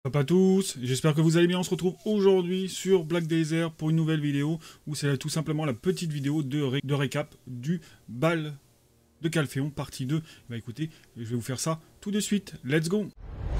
Hop à tous, j'espère que vous allez bien. On se retrouve aujourd'hui sur Black Desert pour une nouvelle vidéo où c'est tout simplement la petite vidéo de récap du bal de Calphéon partie 2. Bah écoutez, je vais vous faire ça tout de suite. Let's go!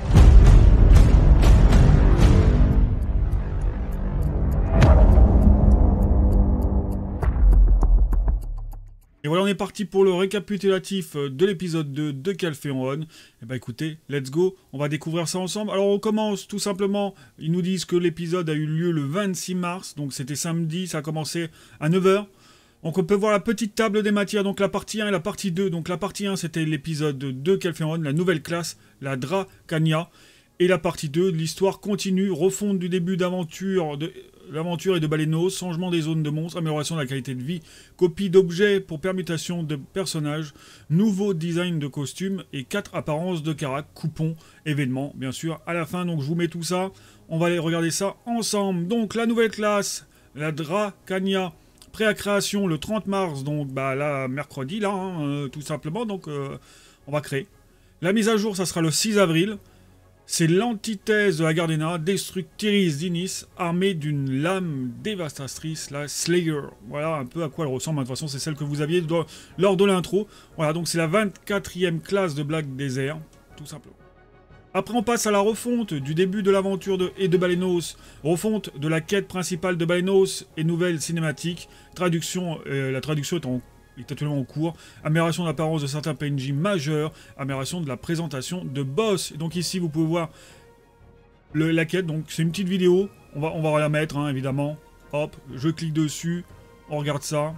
Et voilà, on est parti pour le récapitulatif de l'épisode 2 de Calphéon. Et bah écoutez, let's go, on va découvrir ça ensemble. Alors on commence tout simplement, ils nous disent que l'épisode a eu lieu le 26 mars, donc c'était samedi, ça a commencé à 9 h. Donc on peut voir la petite table des matières, donc la partie 1 et la partie 2. Donc la partie 1 c'était l'épisode de Calphéon, la nouvelle classe, la Dracania. Et la partie 2, l'histoire continue, refonte du début d'aventure l'aventure et de Baleinos, changement des zones de monstres, amélioration de la qualité de vie, copie d'objets pour permutation de personnages, nouveau design de costumes et 4 apparences de carac, coupons, événements, bien sûr, à la fin. Donc je vous mets tout ça, on va aller regarder ça ensemble. Donc la nouvelle classe, la Dracania, prêt à création le 30 mars, donc bah là, mercredi, là, hein, tout simplement, donc on va créer. La mise à jour, ça sera le 6 avril. C'est l'antithèse de la Gardena, Destructrice d'Inis, armée d'une lame dévastatrice, la Slayer. Voilà un peu à quoi elle ressemble. De toute façon, c'est celle que vous aviez lors de l'intro. Voilà, donc c'est la 24e classe de Black Desert, tout simplement. Après, on passe à la refonte du début de l'aventure de Baleinos, refonte de la quête principale de Baleinos et nouvelle cinématique. Traduction, la traduction est actuellement en cours, amélioration d'apparence de certains PNJ majeurs, amélioration de la présentation de boss. Et donc ici vous pouvez voir la quête, donc c'est une petite vidéo, on va la mettre hein, évidemment. Hop, je clique dessus, on regarde ça.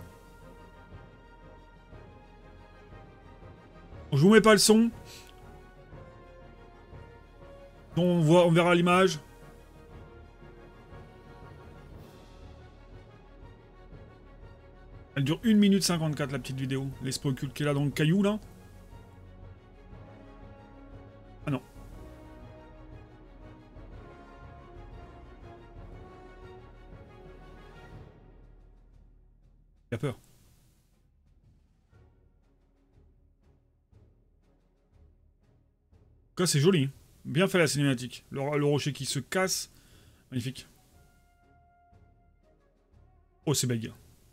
Je vous mets pas le son. Donc on verra l'image. Elle dure 1 minute 54 la petite vidéo. Les spocules qui est là dans le caillou là. Ah non. Il a peur. En tout cas c'est joli. Bien fait la cinématique. Le rocher qui se casse. Magnifique. Oh c'est bègue.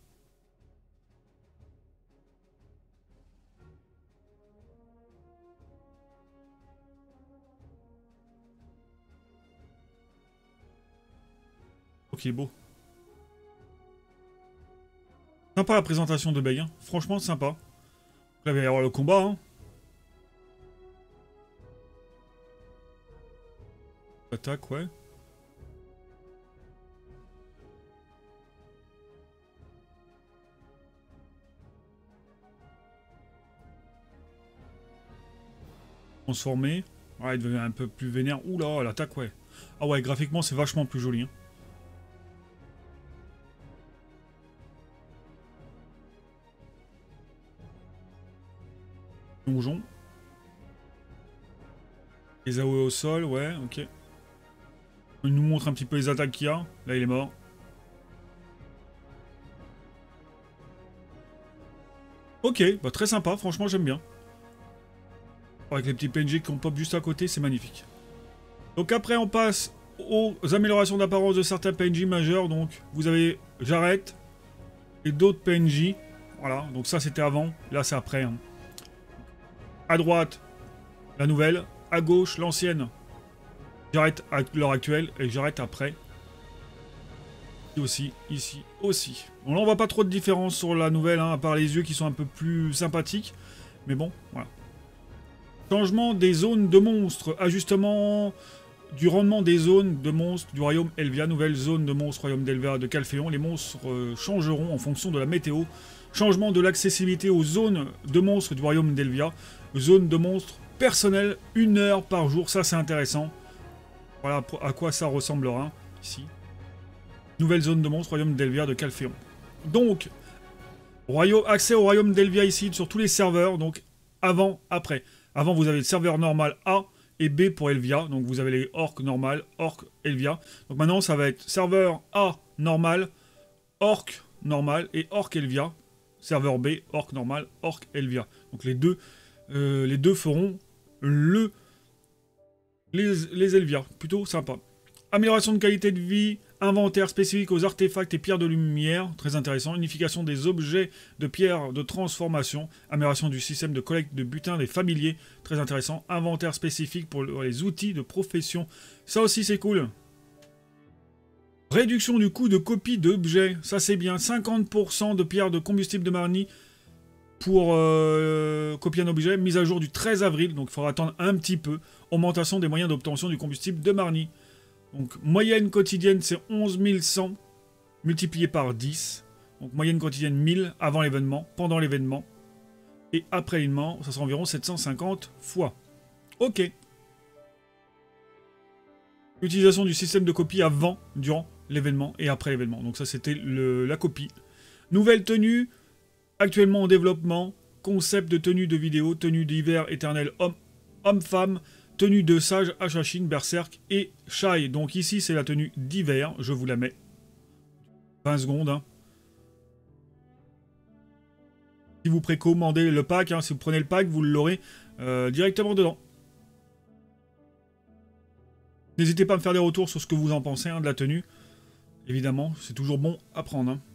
Ok, beau. Sympa la présentation de Beg, hein. Franchement sympa. Là, il va y avoir le combat. Hein. Attaque, ouais. Transformé. Ouais, il devient un peu plus vénère. Oula, l'attaque, ouais. Ah ouais, graphiquement, c'est vachement plus joli. Hein. Donjon. Les AOE au sol, ouais, ok. Il nous montre un petit peu les attaques qu'il y a. Là, il est mort. Ok, bah très sympa, franchement, j'aime bien. Avec les petits PNG qu'on pop juste à côté, c'est magnifique. Donc après, on passe aux améliorations d'apparence de certains PNJ majeurs. Donc, vous avez Jareth et d'autres PNJ. Voilà, donc ça, c'était avant. Là, c'est après. Hein. À droite, la nouvelle. À gauche, l'ancienne. Jareth à l'heure actuelle et Jareth après. Ici aussi, ici aussi. Bon, là, on voit pas trop de différence sur la nouvelle, hein, à part les yeux qui sont un peu plus sympathiques. Mais bon, voilà. Changement des zones de monstres. Ajustement du rendement des zones de monstres du royaume Elvia. Nouvelle zone de monstres royaume d'Elvia de Calphéon. Les monstres changeront en fonction de la météo. Changement de l'accessibilité aux zones de monstres du royaume d'Elvia. Zone de monstres personnelle, 1 heure par jour. Ça, c'est intéressant. Voilà à quoi ça ressemblera ici. Nouvelle zone de monstres royaume d'Elvia de Calphéon. Donc, accès au royaume d'Elvia ici sur tous les serveurs. Donc, avant, après. Avant, vous avez le serveur normal A et B pour Elvia. Donc, vous avez les orques normal, orques Elvia. Donc, maintenant, ça va être serveur A normal, orque normal et orque Elvia. Serveur B, orque normal, orque Elvia. Donc, les deux feront les Elvia, plutôt sympa. Amélioration de qualité de vie, inventaire spécifique aux artefacts et pierres de lumière, très intéressant. Unification des objets de pierres de transformation, amélioration du système de collecte de butin des familiers, très intéressant. Inventaire spécifique pour les outils de profession, ça aussi c'est cool. Réduction du coût de copie d'objets, ça c'est bien. 50% de pierres de combustible de Marnie pour copier un objet. Mise à jour du 13 avril, donc il faudra attendre un petit peu. Augmentation des moyens d'obtention du combustible de Marnie. Donc moyenne quotidienne c'est 11 100 multiplié par 10. Donc moyenne quotidienne 1000 avant l'événement, pendant l'événement. Et après l'événement, ça sera environ 750 fois. Ok. Utilisation du système de copie avant, durant l'événement et après l'événement. Donc ça c'était la copie. Nouvelle tenue, actuellement en développement. Concept de tenue de vidéo, tenue d'hiver éternel homme-femme. Tenue de sage, Hachachine, Berserk et Shai. Donc ici, c'est la tenue d'hiver. Je vous la mets. 20 secondes. Hein. Si vous précommandez le pack, hein, si vous prenez le pack, vous l'aurez directement dedans. N'hésitez pas à me faire des retours sur ce que vous en pensez hein, de la tenue. Évidemment, c'est toujours bon à prendre. Hein.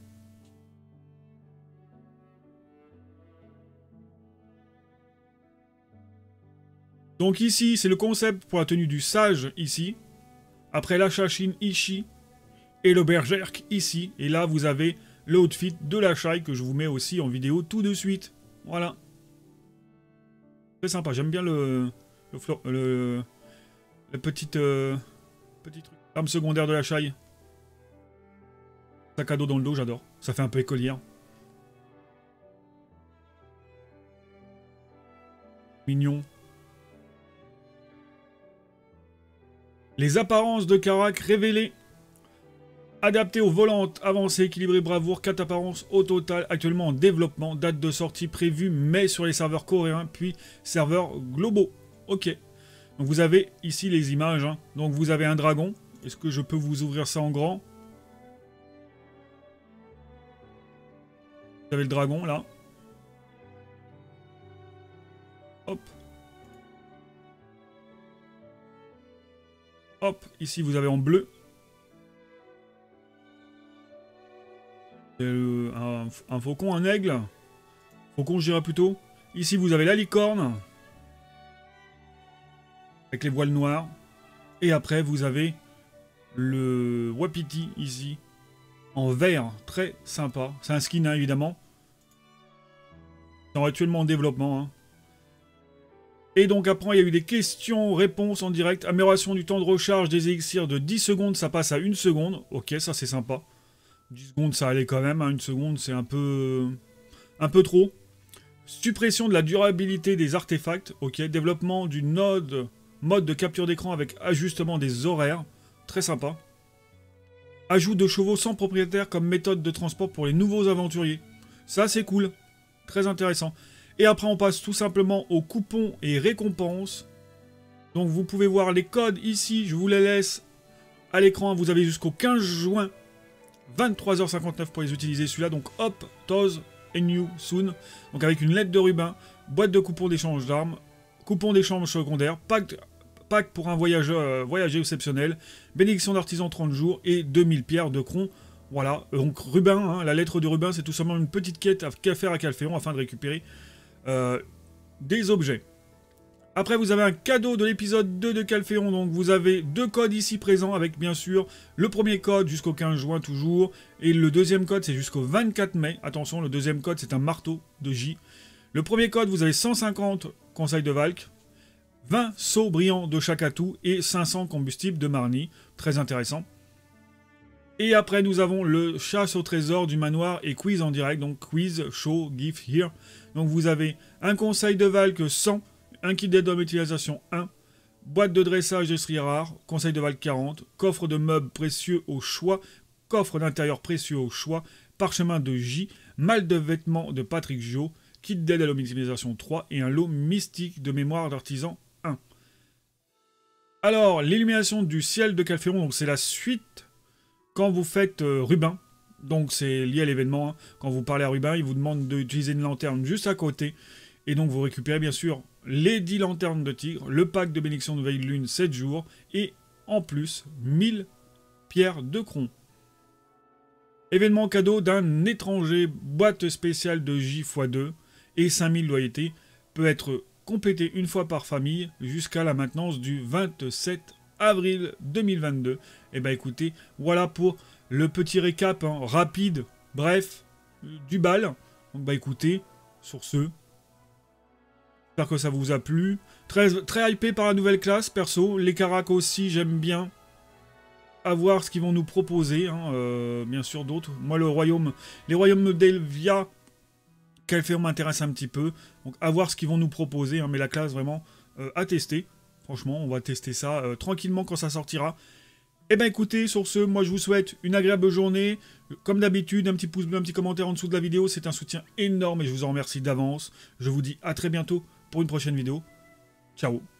Donc ici, c'est le concept pour la tenue du sage, ici. Après l'Hachachine, ici. Et le Berserk, ici. Et là, vous avez le outfit de la Shai que je vous mets aussi en vidéo tout de suite. Voilà. C'est sympa, j'aime bien le petit truc. Arme secondaire de la Shai. Sac à dos dans le dos, j'adore. Ça fait un peu écolière. Mignon. Les apparences de Karak révélées. Adapté aux volantes avancées, équilibré, bravoure, 4 apparences au total, actuellement en développement, date de sortie prévue mai sur les serveurs coréens, puis serveurs globaux. Ok. Donc vous avez ici les images. Hein. Donc vous avez un dragon. Est-ce que je peux vous ouvrir ça en grand? Vous avez le dragon là. Hop. Hop, ici vous avez en bleu. Un faucon, un aigle. Faucon, je dirais plutôt. Ici vous avez la licorne. Avec les voiles noires. Et après vous avez le wapiti ici. En vert, très sympa. C'est un skin hein, évidemment. C'est actuellement en développement. Hein. Et donc après, il y a eu des questions-réponses en direct. Amélioration du temps de recharge des élixirs de 10 secondes, ça passe à 1 seconde. Ok, ça c'est sympa. 10 secondes, ça allait quand même. Hein. 1 seconde, c'est un peu trop. Suppression de la durabilité des artefacts. Ok, développement du mode de capture d'écran avec ajustement des horaires. Très sympa. Ajout de chevaux sans propriétaire comme méthode de transport pour les nouveaux aventuriers. Ça c'est cool. Très intéressant. Et après, on passe tout simplement aux coupons et récompenses. Donc, vous pouvez voir les codes ici. Je vous les laisse à l'écran. Vous avez jusqu'au 15 juin, 23h59 pour les utiliser. Celui-là, donc, hop, Toz and You Soon. Donc, avec une lettre de ruban, boîte de coupons d'échange d'armes, coupons d'échange secondaire, pack pour un voyager exceptionnel, bénédiction d'artisan 30 jours et 2000 pierres de cron. Voilà, donc ruban, hein, la lettre de ruban, c'est tout simplement une petite quête à faire à Calphéon afin de récupérer des objets. Après, vous avez un cadeau de l'épisode 2 de Calphéon. Donc, vous avez 2 codes ici présents avec, bien sûr, le premier code jusqu'au 15 juin toujours. Et le deuxième code, c'est jusqu'au 24 mai. Attention, le deuxième code, c'est un marteau de J. Le premier code, vous avez 150 conseils de Valk, 20 sauts brillants de Chakatou et 500 combustibles de Marnie. Très intéressant. Et après, nous avons le chasse au trésor du manoir et quiz en direct. Donc, quiz, show, gift, here. Donc, vous avez un conseil de Valk 100, un kit d'aide d'homme utilisation 1, boîte de dressage de stries rares, conseil de Valk 40, coffre de meubles précieux au choix, coffre d'intérieur précieux au choix, parchemin de J, mal de vêtements de Patrick Gio, kit d'aide à l'homme utilisation 3 et un lot mystique de mémoire d'artisan 1. Alors, l'illumination du ciel de Calphéon, donc c'est la suite. Quand vous faites Rubin, donc c'est lié à l'événement, hein. Quand vous parlez à Rubin, il vous demande d'utiliser une lanterne juste à côté, et donc vous récupérez bien sûr les 10 lanternes de tigre, le pack de bénédiction de Nouvelle Lune 7 jours, et en plus 1000 pierres de cron. Événement cadeau d'un étranger, boîte spéciale de J x 2 et 5000 loyautés, peut être complété une fois par famille jusqu'à la maintenance du 27 avril 2022. Et bah écoutez, voilà pour le petit récap rapide, bref, du bal. Donc bah écoutez, sur ce, j'espère que ça vous a plu. Très hypé par la nouvelle classe, perso. Les Caracs aussi, j'aime bien. À voir ce qu'ils vont nous proposer, bien sûr d'autres. Moi, les royaumes d'Elvia, Calfeon m'intéresse un petit peu. Donc, à voir ce qu'ils vont nous proposer, mais la classe, vraiment, à tester. Franchement, on va tester ça tranquillement quand ça sortira. Et ben écoutez, sur ce, moi, je vous souhaite une agréable journée. Comme d'habitude, un petit pouce bleu, un petit commentaire en dessous de la vidéo. C'est un soutien énorme et je vous en remercie d'avance. Je vous dis à très bientôt pour une prochaine vidéo. Ciao.